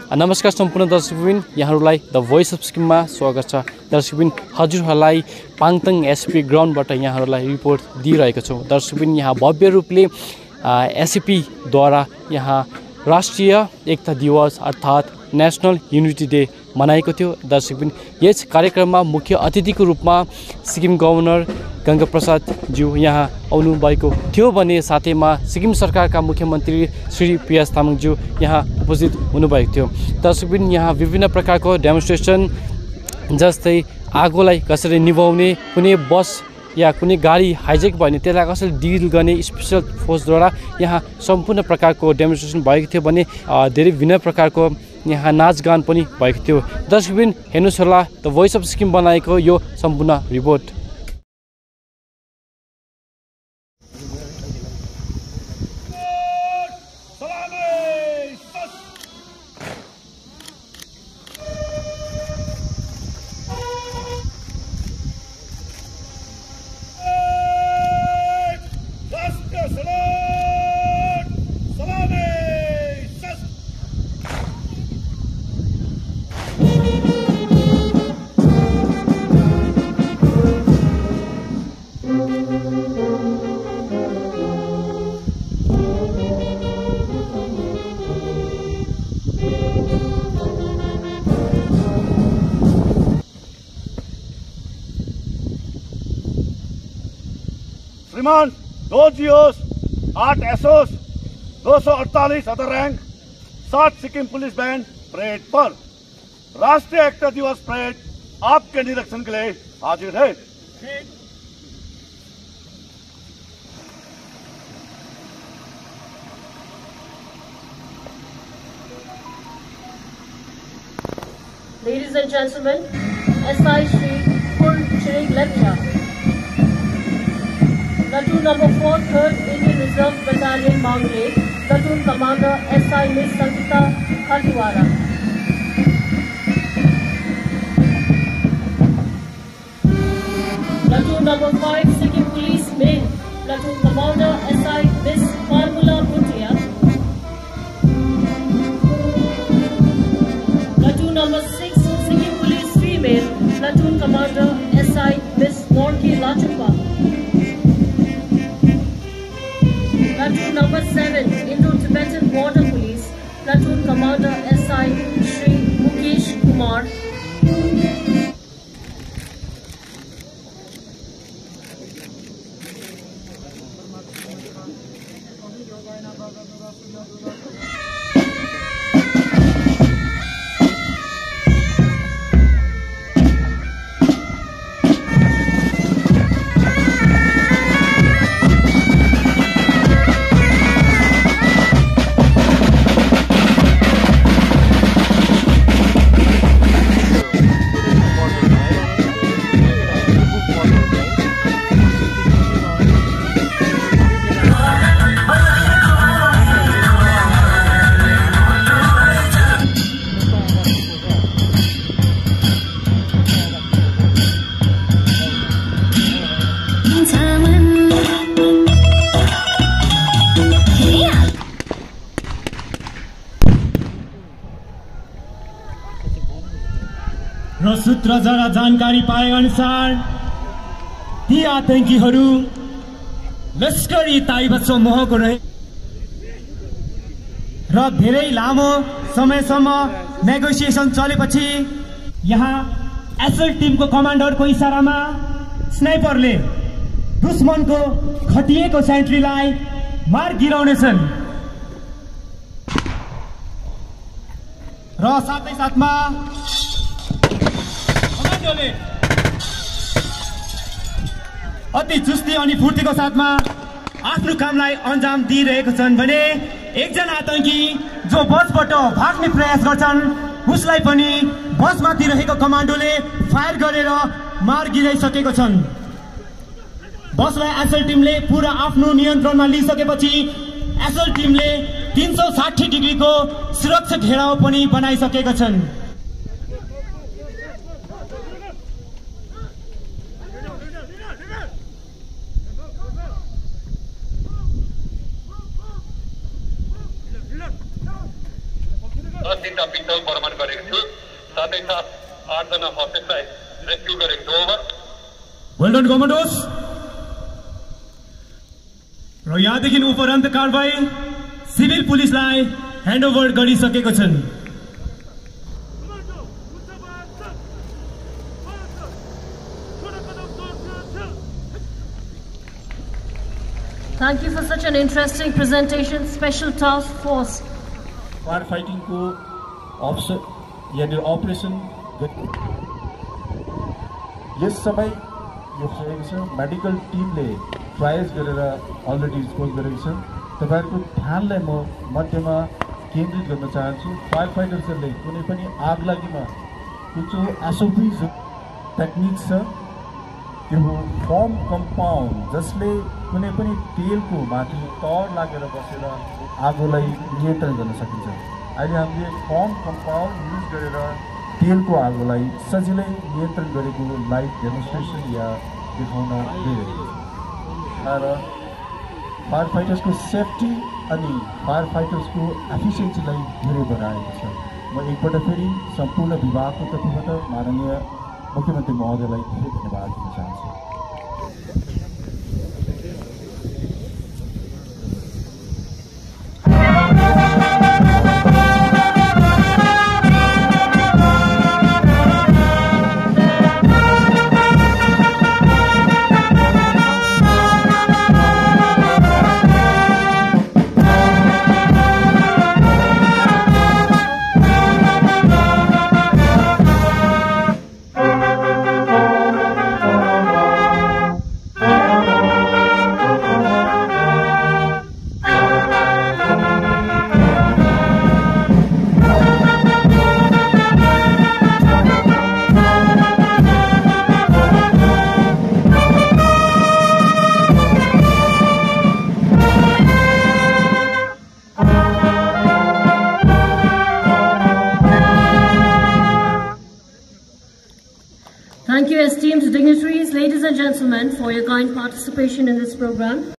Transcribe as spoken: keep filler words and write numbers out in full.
नमस्कार सम्पूर्ण दर्शकबिन, यहाँहरूलाई द भोइस अफ सिक्किममा स्वागत छ। दर्शकबिन, हजुरहरूलाई पाङथाङ एसएपी ग्राउन्डबाट यहाँहरूलाई रिपोर्ट दिइरहेको छौँ। दर्शकबिन, यहाँ भव्य रूपले एसएपीद्वारा यहाँ राष्ट्रिय एकता दिवस अर्थात् नेसनल युनिटी डे मनाएको थियो। दर्शकबिन, यस कार्यक्रममा मुख्य अतिथिको रूपमा सिक्किम गभर्नर गंगा प्रसाद ज्यू यहाँ आउनुभएको थियो भने साथैमा सिक्किम सरकारका मुख्यमन्त्री श्री पी एस तामाङ ज्यू यहाँ उपस्थित हुनुभएको थियो। दर्शकबिन, यहाँ विभिन्न प्रकारको डेमोन्स्ट्रेसन जस्तै आगोलाई कसरी निभाउने, कुनै बस या कुनै गाडी हाइजेक भयो भने त्यसलाई कसरी डिल गर्ने स्पेसल फोर्सद्वारा यहाँ सम्पूर्ण प्रकारको डेमोन्स्ट्रेसन भएको थियो भने धेरै भिन्न प्रकारको यहाँ नाचगान पनि भएको थियो। दर्शकबिन, हेर्नुहोस् होला द भोइस अफ सिक्किम बनाएको यो सम्पूर्ण रिपोर्ट। श्रीमान दो जीओस, आठ एसओस, दो सौ अड़तालीस अदर रैंक, सात सिक्किम पुलिस बैंड परेड पर राष्ट्रीय एकता दिवस परेड आपके निरीक्षण के लिए हाजिर है। Ladies and gentlemen, S I Shri Limboo, Platoon number four, third Indian Reserve Battalion, Mount Lake, Platoon Commander S I Miss Sangeeta Khatiwara. Platoon number five, Sikkim Police Main, Platoon Commander S I Miss Formula Bhutia. Platoon number six, Sikkim Police Female, Platoon Commander S I Miss Norki Lachapa. Platoon number seven, Indo-Tibetan Border Police, Platoon Commander S I Shri Mukesh Kumar. र सूत्र जरा जानकारी पाए अनुसार ती आतंकीहरू लश्करी ताइबा समूहको रहे र धेरै लामो समयसम्म नेगोसिएसन चलेपछि यहाँ एसएल टिमको कमान्डरको इशारामा स्नाइपरले दुश्मनको खटिएको सेन्ट्रीलाई मार गिराउनेछन् र साथै साथमा अति चुस्ती अनि फुर्तीको साथमा आफ्नो कामलाई अन्जाम दिइरहेको छन् भने एकजना आतंकी जो बसबाट भाग्ने प्रयास गर्छन् उसलाई पनि बसमाथि रहेको कमान्डोले फायर गरेर मार गिराइसकेको छन्। बसलाई एसएल टिमले पूरा आफ्नो नियन्त्रणमा लिइसकेपछि एसएल टिमले तीन सौ साठी डिग्रीको सुरक्षा घेराउ पनि बनाइसकेका छन्। Aditya दुईटा पिस्तल बरामद गरेको छु साथै साथ आठ जना हस्टेजलाई रेस्क्यु गरेको छु ओभर वेल डन कमान्डोस र यहाँदेखि उपरान्त कारबाही सिभिल पुलिसलाई ह्यान्डओभर गरिसकेको छन् Thank you for such an interesting presentation, Special Task Force. Fire fighting को ऑप्शन यानी ऑपरेशन यस समय यो भएको छ मेडिकल टिमले ट्रायल्स गरेर अलरेडी डिस्पोज गरेको छ तपाईहरुको ध्यानलाई म मध्यमा केन्द्रित गर्न चाहन्छु फायर फाइटर्सहरूले कुनै पनि आगलागीमा कुन एसओपीज टेक्निक्स छ त्यो फर्म कम्पाउन्ड जसले कुनै पनि तेलको माथि तौर लागेर बसेर आगोलाई नियन्त्रण गर्न सकिन्छ अहिले हामीले फर्म कम्पाउन्ड युज गरेर तेलको आगोलाई सजिलै नियन्त्रण गरेको लाइभ डेमोन्स्ट्रेसन या देखाउन गइरहेको छ र फायर फाइटर्सको सेफ्टी अनि फायर फाइटर्सको एफिसिएन्सीलाई धेरै बढाएको छ म एकपल्ट फेरि सम्पूर्ण विभागको तर्फबाट माननीय मुख्यमन्त्री महोदयलाई धेरै धन्यवाद दिन चाहन्छु Thank you, esteemed dignitaries, ladies and gentlemen, for your kind participation in this program.